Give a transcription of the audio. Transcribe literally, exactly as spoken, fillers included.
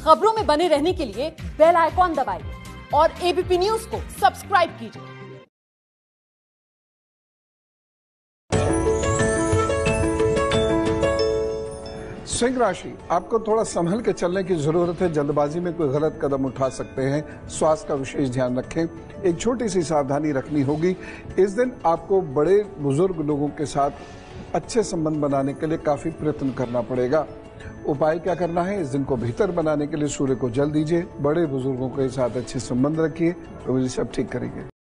खबरों में बने रहने के लिए बेल आइकॉन दबाइए और एबीपी न्यूज को सब्सक्राइब कीजिए। सिंह राशि, आपको थोड़ा संभल के चलने की जरूरत है। जल्दबाजी में कोई गलत कदम उठा सकते हैं। स्वास्थ्य का विशेष ध्यान रखें। एक छोटी सी सावधानी रखनी होगी। इस दिन आपको बड़े बुजुर्ग लोगों के साथ अच्छे संबंध बनाने के लिए काफी प्रयत्न करना पड़ेगा। उपाय क्या करना है? इस दिन को बेहतर बनाने के लिए सूर्य को जल दीजिए, बड़े बुजुर्गों के साथ अच्छे संबंध रखिए, प्रभु जी सब ठीक करेंगे।